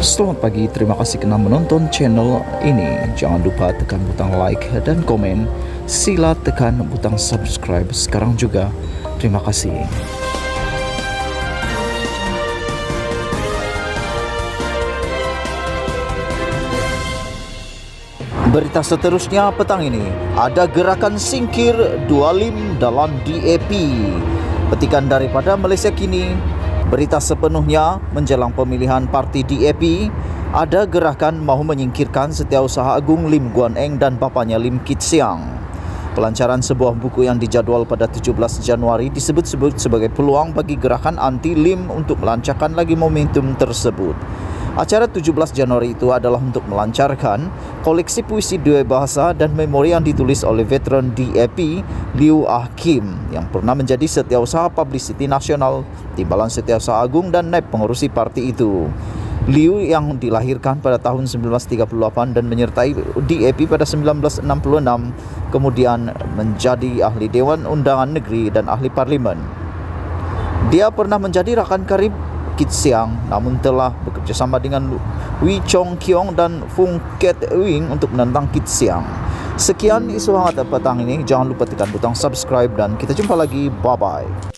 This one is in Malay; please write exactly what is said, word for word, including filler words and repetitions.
Selamat pagi, terima kasih kerana menonton channel ini. Jangan lupa tekan butang like dan komen. Sila tekan butang subscribe sekarang juga. Terima kasih. Berita seterusnya petang ini, ada gerakan singkir dua lim dalam D A P. Petikan daripada Malaysia Kini, berita sepenuhnya menjelang pemilihan parti D A P, ada gerakan mahu menyingkirkan Setiausaha Agung Lim Guan Eng dan bapanya Lim Kit Siang. Pelancaran sebuah buku yang dijadual pada tujuh belas Januari disebut-sebut sebagai peluang bagi gerakan anti-Lim untuk melancarkan lagi momentum tersebut. Acara tujuh belas Januari itu adalah untuk melancarkan koleksi puisi dua bahasa dan memori yang ditulis oleh veteran D A P Liew Ah Kim yang pernah menjadi Setiausaha Publicity Nasional, Timbalan Setiausaha Agung dan naib pengurusi parti itu. Liew yang dilahirkan pada tahun sembilan belas tiga puluh lapan dan menyertai D A P pada sembilan belas enam puluh enam, kemudian menjadi ahli Dewan Undangan Negeri dan ahli Parlimen. Dia pernah menjadi rakan karib Kit Siang, namun telah bekerjasama dengan Wee Chong Kiong dan Fung Ket Wing untuk menentang Kit Siang. Sekian isu hangat petang ini. Jangan lupa tekan butang subscribe dan kita jumpa lagi. Bye-bye.